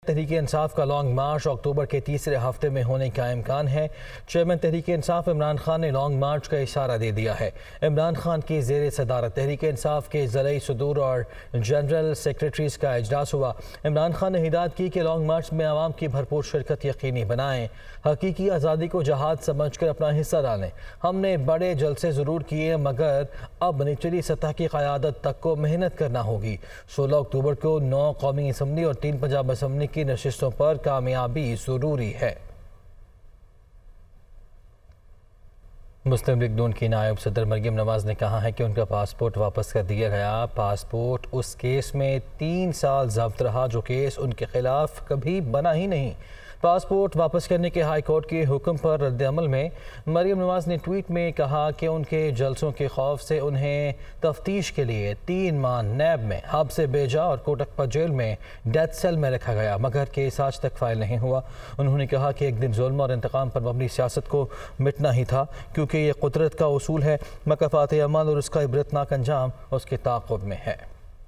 تحریک انصاف کا long march اکتوبر کے تیسرے ہفتے میں ہونے کا امکان ہے۔ چیئرمین تحریک انصاف عمران خان نے لانگ مارچ کا اشارہ دے دیا ہے۔ عمران خان کی زیر صدارت تحریک انصاف کے ضلعی صدور اور جنرل سیکریٹریز کا اجلاس ہوا۔ عمران خان نے ہدایت کی کہ لانگ مارچ میں عوام کی بھرپور شرکت یقینی بنائیں، حقیقی آزادی کو جہاد سمجھ کر اپنا حصہ ڈالیں۔ ہم نے بڑے جلسے ضرور کیے مگر اب نچلی سطح کی قیادت تک کو محنت کرنا ہوگی۔ 16 اکتوبر کو 9 قومی اسمبلی اور 3 پنجاب اسمبلی کی نشستوں پر کامیابی ضروری ہے۔ مسلم لیگ نون کی نائب صدر مریم نواز نے کہا ہے کہ ان کا پاسپورٹ واپس کر دیا گیا۔ پاسپورٹ اس کیس میں 3 سال ضبط رہا جو کیس ان کے خلاف کبھی بنا ہی نہیں۔ پاسپورٹ واپس کرنے کے ہائی کورٹ کے حکم پر رد عمل میں مریم نواز نے ٹویٹ میں کہا کہ ان کے جلسوں کے خوف سے انہیں تفتیش کے لیے 3 ماہ نیب میں حب سے بھیجا اور کوٹکپا جیل میں ڈیتھ سیل میں رکھا گیا مگر کیس آج تک فائل نہیں ہوا۔ انہوں نے کہا کہ ایک دن ظلم اور انتقام پر مبنی سیاست کو مٹنا ہی تھا کیونکہ یہ قدرت کا اصول ہے۔ مکافات عمل اور اس کا عبرتناک انجام اس کے تعاقب میں ہے۔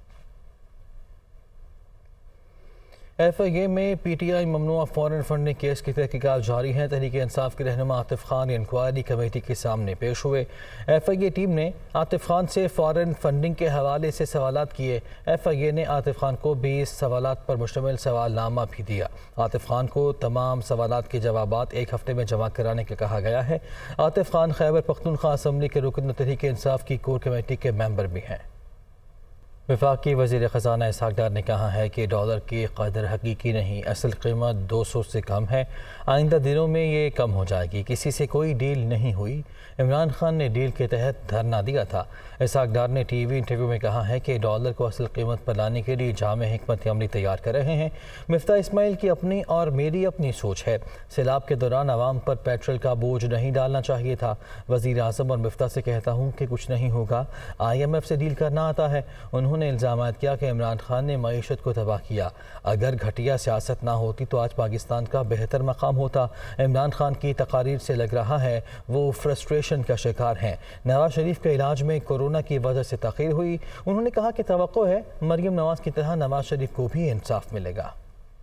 ایف آئی اے میں پی ٹی آئی ممنوع فارن فنڈنگ کیس کی تحقیقات جاری ہیں۔ تحریک انصاف کے رہنما عاطف خان انکوائری کمیٹی کے سامنے پیش ہوئے۔ ایف آئی اے ٹیم نے عاطف خان سے فارن فنڈنگ کے حوالے سے سوالات کیے۔ ایف آئی اے نے عاطف خان کو 20 سوالات پر مشتمل سوال نامہ بھی دیا۔ عاطف خان کو تمام سوالات کے جوابات 1 ہفتے میں جمع کرانے کا کہا گیا ہے۔ عاطف خان خیبر پختونخوا اسمبلی کے رکن تحریک انصاف کی کور کمیٹی کے ممبر بھی ہیں۔ وفاقی وزیر خزانہ اسحاق ڈار نے کہا ہے کہ ڈالر کی قدر حقیقی نہیں، اصل قیمت 200 سے کم ہے، آئندہ دنوں میں یہ کم ہو جائے گی۔ کسی سے کوئی ڈیل نہیں ہوئی، عمران خان نے ڈیل کے تحت دھرنا دیا تھا۔ اسحاق ڈار نے ٹی وی انٹرویو میں کہا ہے کہ ڈالر کو اصل قیمت پر لانے کے لیے جامع حکمت عملی تیار کر رہے ہیں۔ مفتاح اسماعیل کی اپنی اور میری اپنی سوچ ہے، سیلاب کے دوران عوام پر پیٹرول کا بوجھ نہیں ڈالنا چاہیے تھا۔ وزیر اعظم اور مفتاح سے کہتا ہوں کہ کچھ نہیں ہوگا، آئی ایم ایف سے ڈیل کرنا آتا ہے۔ انہوں نے الزامات کیا کہ عمران خان نے معیشت کو تباہ کیا، اگر گھٹیا سیاست نہ ہوتی تو آج پاکستان کا بہتر مقام ہوتا۔ عمران خان کی تقاریر سے لگ رہا ہے وہ فرسٹریشن کا شکار ہیں۔ نواز شریف کے علاج میں کورونا کی وجہ سے تاخیر ہوئی۔ انہوں نے کہا کہ توقع ہے مریم نواز کی طرح نواز شریف کو بھی انصاف ملے گا۔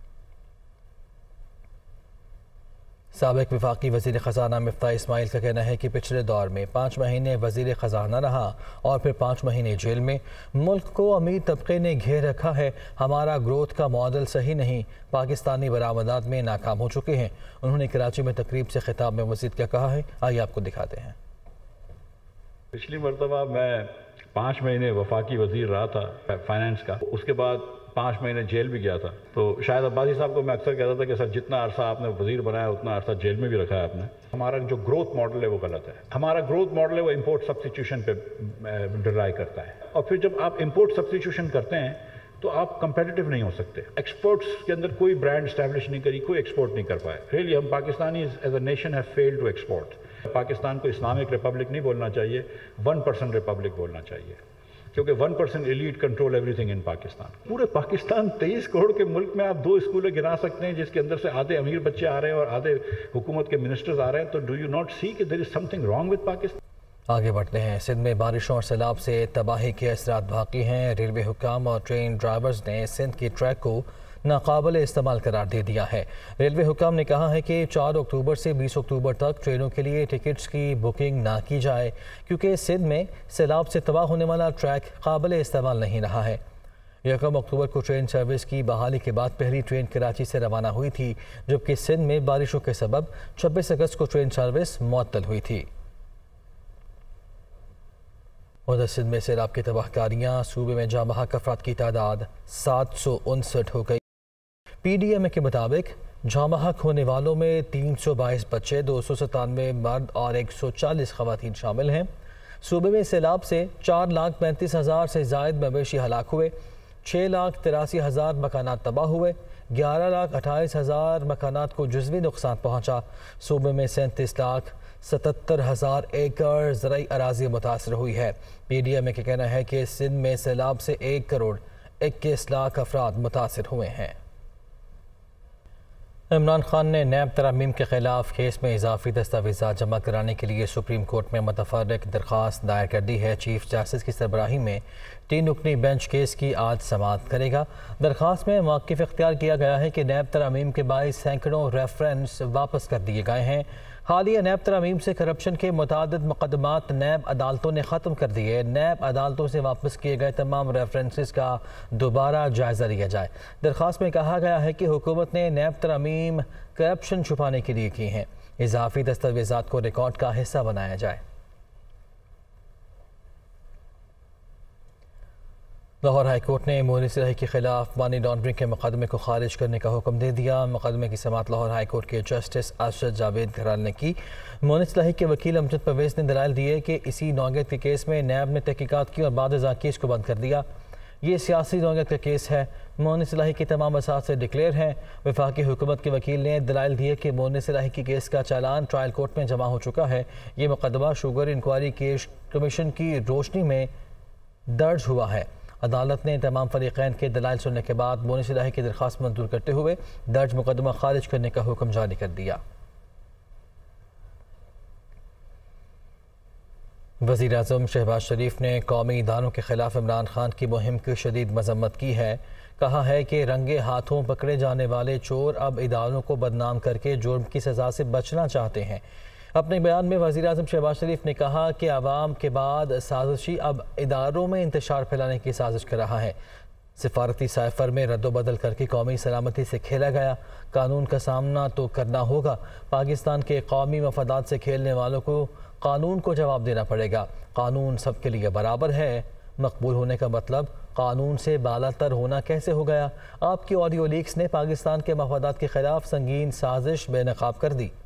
سابق وفاقی وزیر خزانہ مفتاح اسماعیل کا کہنا ہے کہ پچھلے دور میں 5 مہینے وزیر خزانہ رہا اور پھر 5 مہینے جیل میں۔ ملک کو امیر طبقے نے گھیر رکھا ہے، ہمارا گروتھ کا معادل صحیح نہیں، پاکستانی برآمدات میں ناکام ہو چکے ہیں۔ انہوں نے کراچی میں تقریب سے خطاب میں مزید کیا کہا ہے، آئیے آپ کو دکھاتے ہیں۔ پچھلی مرتبہ میں 5 مہینے وفاقی وزیر رہا تھا فائنانس کا، اس کے بعد 5 مہینے جیل بھی گیا تھا۔ تو شاہد عباسی صاحب کو میں اکثر کہتا تھا کہ سر جتنا عرصہ آپ نے وزیر بنایا اتنا عرصہ جیل میں بھی رکھا ہے آپ نے۔ ہمارا جو گروتھ ماڈل ہے وہ غلط ہے۔ ہمارا گروتھ ماڈل ہے وہ امپورٹ سبسٹیٹیوشن پہ ڈرائی کرتا ہے، اور پھر جب آپ امپورٹ سبسٹیٹیوشن کرتے ہیں تو آپ کمپیٹیٹیو نہیں ہو سکتے۔ ایکسپورٹس کے اندر کوئی برانڈ اسٹیبلش نہیں کری، کوئی ایکسپورٹ نہیں کر پائے۔ ریئلی ہم Pakistani as a nation have failed to export. Pakistan کو اسلامک ریپبلک نہیں بولنا چاہیے، 1% ریپبلک بولنا چاہیے، کیونکہ 1% elite control everything in Pakistan. پورے پاکستان 23 کروڑ کے ملک میں آپ 2 اسکولیں گرا سکتے ہیں جس کے اندر سے آدھے امیر بچے آ رہے ہیں اور آدھے حکومت کے منسٹرز آ رہے ہیں، تو ڈو یو ناٹ سی کہ there is something wrong with Pakistan? آگے بڑھتے ہیں۔ سندھ میں بارشوں اور سیلاب سے تباہی کے اثرات باقی ہیں۔ ریلوے حکام اور ٹرین ڈرائیورز نے سندھ کے ٹریک کو ناقابل استعمال قرار دے دیا ہے۔ ریلوے حکام نے کہا ہے کہ 4 اکتوبر سے 20 اکتوبر تک ٹرینوں کے لیے ٹکٹس کی بکنگ نہ کی جائے کیونکہ سندھ میں سیلاب سے تباہ ہونے والا ٹریک قابل استعمال نہیں رہا ہے۔ 1 اکتوبر کو ٹرین سروس کی بحالی کے بعد پہلی ٹرین کراچی سے روانہ ہوئی تھی، جبکہ سندھ میں بارشوں کے سبب 26 اگست کو ٹرین سروس معطل ہوئی تھی۔ ادھر سندھ میں سیلاب کی تباہ کاریاں، صوبے میں جاں بحق افراد کی تعداد 759 ہو گئی۔ پی ڈی ایم کے مطابق جاں بحق ہونے والوں میں 322 بچے، 297 مرد اور 140 خواتین شامل ہیں۔ صوبے میں سیلاب سے 4,35,000 سے زائد مویشی ہلاک ہوئے، 6,83,000 مکانات تباہ ہوئے، 11,28,000 مکانات کو جزوی نقصان پہنچا۔ صوبے میں 37,77,000 ایکڑ زرعی اراضی متاثر ہوئی ہے۔ پی ڈی ایم کا کہنا ہے کہ سندھ میں سیلاب سے 1 کروڑ 21 لاکھ افراد متاثر ہوئے ہیں۔ عمران خان نے نیب ترامیم کے خلاف کیس میں اضافی دستاویزات جمع کرانے کے لیے سپریم کورٹ میں متفرق درخواست دائر کر دی ہے۔ چیف جسٹس کی سربراہی میں 3 رکنی بینچ کیس کی آج سماعت کرے گا۔ درخواست میں موقف اختیار کیا گیا ہے کہ نیب ترامیم کے باعث سینکڑوں ریفرنس واپس کر دیے گئے ہیں۔ حالیہ نیب ترامیم سے کرپشن کے متعدد مقدمات نیب عدالتوں نے ختم کر دیے۔ نیب عدالتوں سے واپس کیے گئے تمام ریفرنسز کا دوبارہ جائزہ لیا جائے۔ درخواست میں کہا گیا ہے کہ حکومت نے نیب ترامیم کرپشن چھپانے کے لیے کی ہیں۔ اضافی دستاویزات کو ریکارڈ کا حصہ بنایا جائے۔ لاہور ہائی کورٹ نے مونس الہی کے خلاف مانی لانڈرنگ کے مقدمے کو خارج کرنے کا حکم دے دیا۔ مقدمے کی سماعت لاہور ہائی کورٹ کے جسٹس ارشد جاوید گھرال نے کی۔ مونس الہی کے وکیل امجد پرویز نے دلائل دیے کہ اسی نوعیت کے کیس میں نیب نے تحقیقات کی اور بعد ازاں کیس کو بند کر دیا۔ یہ سیاسی نوعیت کا کیس ہے۔ مونس الہی کے تمام اساتذہ ڈکلیئر ہیں۔ وفاقی حکومت کے وکیل نے دلائل دیے کہ مونس الہی کی کیس کا چالان ٹرائل کورٹ میں جمع ہو چکا ہے۔ یہ مقدمہ شوگر انکوائری کمیشن کی روشنی میں درج ہوا ہے۔ عدالت نے تمام فریقین کے دلائل سننے کے بعد مونس الہی کی درخواست منظور کرتے ہوئے درج مقدمہ خارج کرنے کا حکم جاری کر دیا۔ وزیر اعظم شہباز شریف نے قومی اداروں کے خلاف عمران خان کی مہم کی شدید مذمت کی ہے۔ کہا ہے کہ رنگے ہاتھوں پکڑے جانے والے چور اب اداروں کو بدنام کر کے جرم کی سزا سے بچنا چاہتے ہیں۔ اپنے بیان میں وزیر اعظم شہباز شریف نے کہا کہ عوام کے بعد سازشی اب اداروں میں انتشار پھیلانے کی سازش کر رہا ہے۔ سفارتی سائفر میں رد و بدل کر کے قومی سلامتی سے کھیلا گیا۔ قانون کا سامنا تو کرنا ہوگا۔ پاکستان کے قومی مفادات سے کھیلنے والوں کو قانون کو جواب دینا پڑے گا۔ قانون سب کے لیے برابر ہے۔ مقبول ہونے کا مطلب قانون سے بالا تر ہونا کیسے ہو گیا؟ آپ کی آڈیو لیکس نے پاکستان کے مفادات کے خلاف سنگین سازش بے نقاب کر دی۔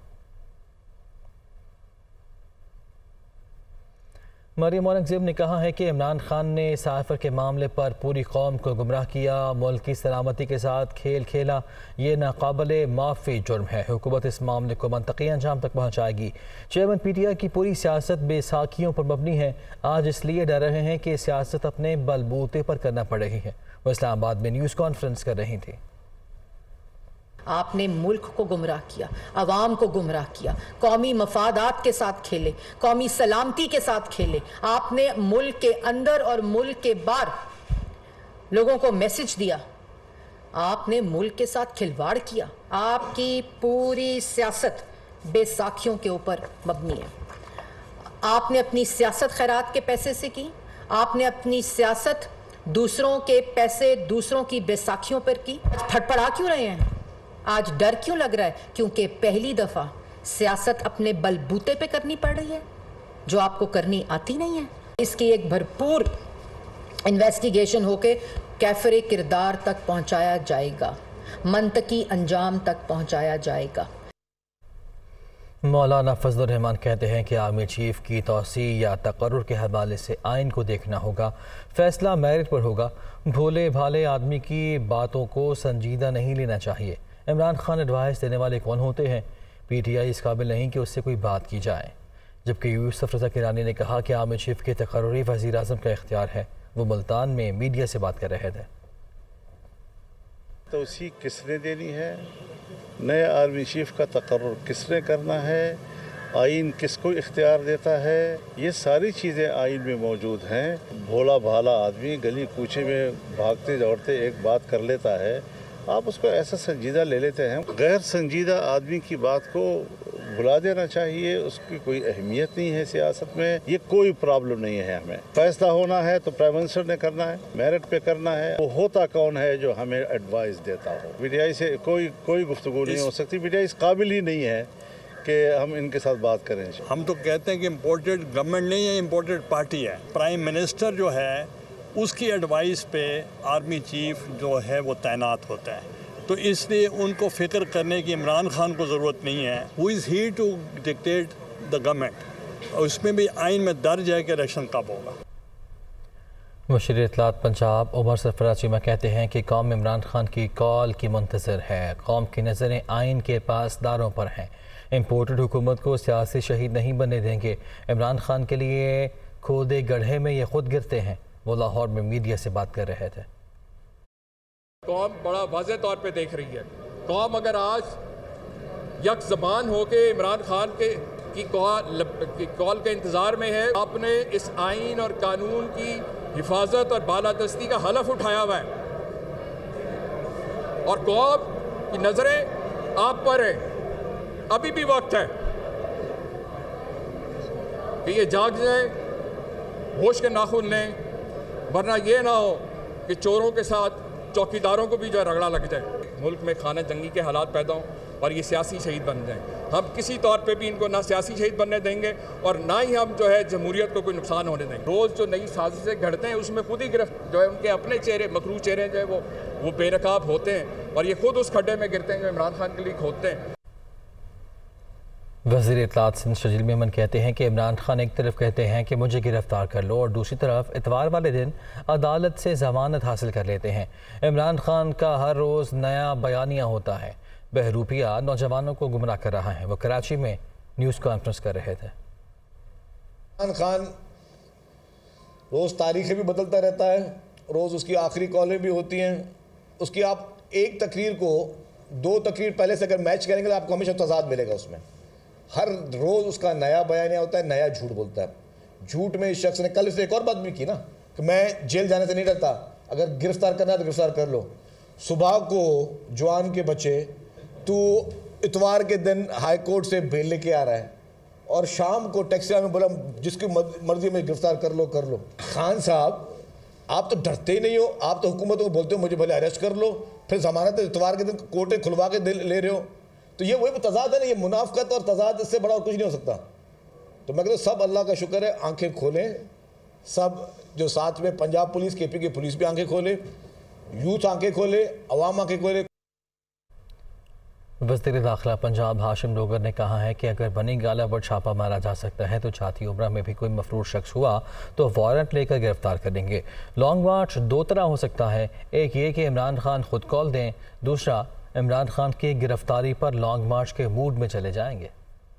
مریم اورنگزیب نے کہا ہے کہ عمران خان نے سائفر کے معاملے پر پوری قوم کو گمراہ کیا، ملک کی سلامتی کے ساتھ کھیل کھیلا۔ یہ ناقابل معافی جرم ہے۔ حکومت اس معاملے کو منطقی انجام تک پہنچائے گی۔ چیئرمین پی ٹی آئی کی پوری سیاست بے ساکھیوں پر مبنی ہے۔ آج اس لیے ڈر رہے ہیں کہ سیاست اپنے بل بوتے پر کرنا پڑ رہی ہے۔ وہ اسلام آباد میں نیوز کانفرنس کر رہی تھی۔ آپ نے ملک کو گمراہ کیا، عوام کو گمراہ کیا، قومی مفادات کے ساتھ کھیلے، قومی سلامتی کے ساتھ کھیلے۔ آپ نے ملک کے اندر اور ملک کے باہر لوگوں کو میسج دیا۔ آپ نے ملک کے ساتھ کھلواڑ کیا۔ آپ کی پوری سیاست بے ساکھیوں کے اوپر مبنی ہے۔ آپ نے اپنی سیاست خیرات کے پیسے سے کی۔ آپ نے اپنی سیاست دوسروں کے پیسے، دوسروں کی بے ساکھیوں پر کی۔ پھٹ پڑا کیوں رہے ہیں؟ آج ڈر کیوں لگ رہا ہے؟ کیونکہ پہلی دفعہ سیاست اپنے بل بوتے پہ کرنی پڑ رہی ہے جو آپ کو کرنی آتی نہیں ہے۔ اس کی ایک بھرپور انویسٹیگیشن ہو کے کیفر کردار تک پہنچایا جائے گا، منطقی انجام تک پہنچایا جائے گا۔ مولانا فضل الرحمان کہتے ہیں کہ آرمی چیف کی توسیع یا تقرر کے حوالے سے آئین کو دیکھنا ہوگا۔ فیصلہ میرٹ پر ہوگا۔ بھولے بھالے آدمی کی باتوں کو سنجیدہ نہیں لینا چاہیے۔ عمران خان ایڈوائس دینے والے کون ہوتے ہیں؟ پی ٹی آئی اس قابل نہیں کہ اس سے کوئی بات کی جائے۔ جبکہ یوسف رضا کرانی نے کہا کہ آرمی چیف کی تقرری وزیر اعظم کا اختیار ہے۔ وہ ملتان میں میڈیا سے بات کر رہے تھے۔ توسیع کس نے دینی ہے؟ نئے آرمی چیف کا تقرر کس نے کرنا ہے؟ آئین کس کو اختیار دیتا ہے؟ یہ ساری چیزیں آئین میں موجود ہیں۔ بھولا بھالا آدمی گلی کوچے میں بھاگتے دوڑتے ایک بات کر لیتا ہے، آپ اس کو ایسا سنجیدہ لے لیتے ہیں۔ غیر سنجیدہ آدمی کی بات کو بلا دینا چاہیے، اس کی کوئی اہمیت نہیں ہے سیاست میں۔ یہ کوئی پرابلم نہیں ہے ہمیں۔ فیصلہ ہونا ہے تو پرائم منسٹر نے کرنا ہے، میرٹ پہ کرنا ہے۔ وہ ہوتا کون ہے جو ہمیں ایڈوائز دیتا ہو؟ پی ٹی آئی سے کوئی گفتگو نہیں ہو سکتی۔ پی ٹی آئی اس قابل ہی نہیں ہے کہ ہم ان کے ساتھ بات کریں۔ ہم تو کہتے ہیں کہ امپورٹڈ گورنمنٹ نہیں ہے، امپورٹڈ پارٹی ہے۔ پرائم منسٹر جو ہے اس کی ایڈوائس پہ آرمی چیف جو ہے وہ تعینات ہوتا ہے، تو اس لیے ان کو فکر کرنے کی عمران خان کو ضرورت نہیں ہے۔ Who is here to dictate the government, اور اس میں بھی آئین میں درج ہے کہ الیکشن کب ہوگا۔ مشیر اطلاعات پنجاب عمر سرفراز چیمہ کہتے ہیں کہ قوم عمران خان کی کال کی منتظر ہے۔ قوم کی نظریں آئین کے پاسداروں پر ہیں۔ امپورٹڈ حکومت کو سیاسی شہید نہیں بننے دیں گے۔ عمران خان کے لیے کھودے گڑھے میں یہ خود گرتے ہیں۔ وہ لاہور میں میڈیا سے بات کر رہے تھے۔ قوم بڑا واضح طور پہ دیکھ رہی ہے۔ قوم اگر آج یک زبان ہو کے عمران خان کی کال کے انتظار میں ہے. آپ نے اس آئین اور قانون کی حفاظت اور بالادستی کا حلف اٹھایا ہوا ہے اور قوم کی نظریں آپ پر ہیں. ابھی بھی وقت ہے کہ یہ جاگ جائیں, ہوش کے ناخن لیں, ورنہ یہ نہ ہو کہ چوروں کے ساتھ چوکیداروں کو بھی جو ہے رگڑا لگ جائے. ملک میں خانہ جنگی کے حالات پیدا ہوں اور یہ سیاسی شہید بن جائیں. ہم کسی طور پہ بھی ان کو نہ سیاسی شہید بننے دیں گے اور نہ ہی ہم جو ہے جمہوریت کو کوئی نقصان ہونے دیں گے. روز جو نئی سازشیں گھڑتے ہیں اس میں خود ہی گرفت جو ہے ان کے اپنے چہرے, مکروہ چہرے جو ہے وہ بے نقاب ہوتے ہیں اور یہ خود اس کھڈے میں گرتے ہیں جو عمران خان کے لیے کھودتے ہیں. وزیر اطلاعات سندھ شجیل میمن کہتے ہیں کہ عمران خان ایک طرف کہتے ہیں کہ مجھے گرفتار کر لو اور دوسری طرف اتوار والے دن عدالت سے ضمانت حاصل کر لیتے ہیں. عمران خان کا ہر روز نیا بیانیہ ہوتا ہے. بہروپیہ نوجوانوں کو گمراہ کر رہا ہے. وہ کراچی میں نیوز کانفرنس کر رہے تھے. عمران خان روز تاریخیں بھی بدلتا رہتا ہے, روز اس کی آخری کالیں بھی ہوتی ہیں. اس کی آپ ایک تقریر کو 2 تقریر پہلے سے اگر میچ کریں گے تو آپ کو ہمیشہ تضاد ملے گا. اس میں ہر روز اس کا نیا بیانیہ ہوتا ہے, نیا جھوٹ بولتا ہے. جھوٹ میں اس شخص نے کل اس نے ایک اور بات بھی کی نا کہ میں جیل جانے سے نہیں ڈرتا, اگر گرفتار کرنا ہے تو گرفتار کر لو. صبح کو جوان کے بچے تو اتوار کے دن ہائی کورٹ سے بیل لے کے آ رہا ہے اور شام کو ٹیکسی میں بولا جس کی مرضی میں گرفتار کر لو کر لو. خان صاحب آپ تو ڈرتے ہی نہیں ہو, آپ تو حکومتوں کو بولتے ہو مجھے بھلے اریسٹ کر لو, پھر ضمانت اتوار کے دن کورٹیں کھلوا کے لے رہے ہو. تو یہ وہی تضاد ہے نا, یہ منافقت اور تضاد, اس سے بڑا اور کچھ نہیں ہو سکتا. تو میں کہتا ہوں سب اللہ کا شکر ہے, آنکھیں کھولیں سب, جو ساتھ میں پنجاب پولیس کے پی کی پولیس بھی آنکھیں کھولے, یوتھ آنکھیں کھولے, عوام آنکھیں کھولے. وزیر داخلہ پنجاب ہاشم ڈوگر نے کہا ہے کہ اگر بنی گالہ پر چھاپا مارا جا سکتا ہے تو جاتی عمرہ میں بھی کوئی مفرور شخص ہوا تو وارنٹ لے کر گرفتار کر دیں گے. لانگ مارچ 2 طرح ہو سکتا ہے, ایک یہ کہ عمران خان خود کال دیں, دوسرا عمران خان کی گرفتاری پر لانگ مارچ کے موڈ میں چلے جائیں گے.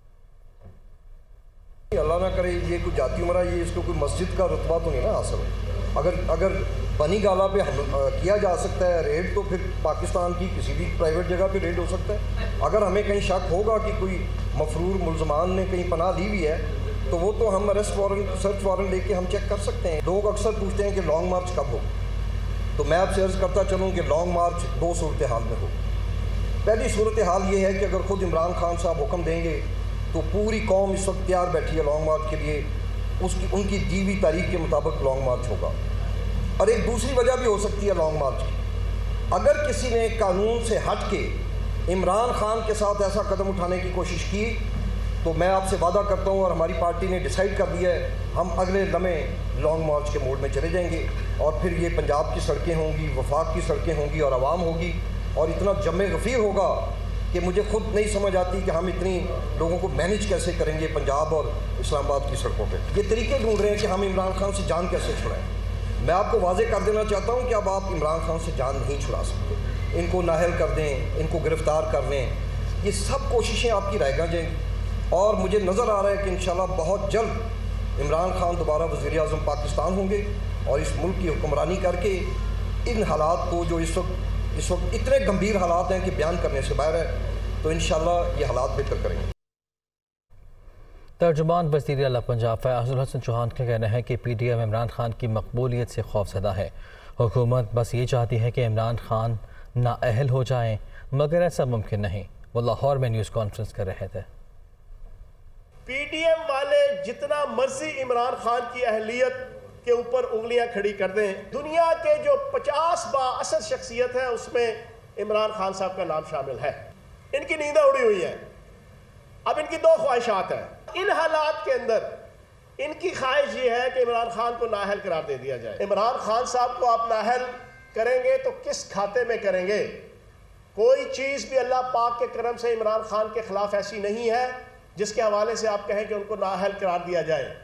اللہ نہ کرے یہ کوئی جاتی عمرہ, یہ اس کو کوئی مسجد کا رتبہ تو نہیں نا حاصل. اگر بنی گالہ پہ کیا جا سکتا ہے ریڈ تو پھر پاکستان کی کسی بھی پرائیویٹ جگہ پہ ریڈ ہو سکتا ہے. اگر ہمیں کہیں شک ہوگا کہ کوئی مفرور ملزمان نے کہیں پناہ لی ہوئی ہے تو وہ تو ہم اریسٹ وارنٹ سرچ وارنٹ لے کے ہم چیک کر سکتے ہیں. لوگ اکثر پوچھتے ہیں کہ لانگ مارچ کب ہو, تو میں آپ سے عرض کرتا چلوں کہ لانگ مارچ 2 صورتحال میں ہو. پہلی صورتحال یہ ہے کہ اگر خود عمران خان صاحب حکم دیں گے تو پوری قوم اس وقت تیار بیٹھی ہے لانگ مارچ کے لیے, ان کی دی ہوئی تاریخ کے مطابق لانگ مارچ ہوگا. اور ایک دوسری وجہ بھی ہو سکتی ہے لانگ مارچ کی, اگر کسی نے قانون سے ہٹ کے عمران خان کے ساتھ ایسا قدم اٹھانے کی کوشش کی تو میں آپ سے وعدہ کرتا ہوں اور ہماری پارٹی نے ڈیسائیڈ کر دیا ہے, ہم اگلے لمحے لانگ مارچ کے موڈ میں چلے جائیں گے اور پھر یہ پنجاب کی سڑکیں ہوں گی, وفاق کی سڑکیں ہوں گی اور عوام ہوگی اور اتنا جمع غفیر ہوگا کہ مجھے خود نہیں سمجھ آتی کہ ہم اتنی لوگوں کو مینیج کیسے کریں گے پنجاب اور اسلام آباد کی سڑکوں پہ. یہ طریقے ڈھونڈ رہے ہیں کہ ہم عمران خان سے جان کیسے چھڑائیں. میں آپ کو واضح کر دینا چاہتا ہوں کہ اب آپ عمران خان سے جان نہیں چھڑا سکتے. ان کو نااہل کر دیں, ان کو گرفتار کر لیں, یہ سب کوششیں آپ کی رائے گاں جائیں گی. اور مجھے نظر آ رہا ہے کہ انشاءاللہ بہت جلد عمران خان دوبارہ وزیر اعظم پاکستان ہوں گے اور اس ملک کی حکمرانی کر کے ان حالات کو جو اس وقت اتنے گمبھیر حالات ہیں کہ بیان کرنے سے باہر ہے, تو انشاءاللہ یہ حالات بہتر کریں گے. ترجمان وزیر اعلیٰ پنجاب فیاض الحسن چوہان کا کہنا ہے کہ P T M Imran Khan کی مقبولیت سے خوفزدہ ہے. حکومت بس یہ چاہتی ہے کہ عمران خان نااہل ہو جائیں, مگر ایسا ممکن نہیں. وہ لاہور میں نیوز کانفرنس کر رہے تھے. پی ٹی ایم والے جتنا مرضی عمران خان کی اہلیت کے اوپر انگلیاں کھڑی کر دیں, دنیا کے جو 50 بااثر شخصیت ہیں اس میں عمران خان صاحب کا نام شامل ہے. ان کی نیندیں اڑی ہوئی ہیں. اب ان کی 2 خواہشات ہیں. ان حالات کے اندر ان کی خواہش یہ ہے کہ عمران خان کو نااہل قرار دے دیا جائے. عمران خان صاحب کو آپ نااہل کریں گے تو کس کھاتے میں کریں گے؟ کوئی چیز بھی اللہ پاک کے کرم سے عمران خان کے خلاف ایسی نہیں ہے جس کے حوالے سے آپ کہیں کہ ان کو نااہل قرار دیا جائے.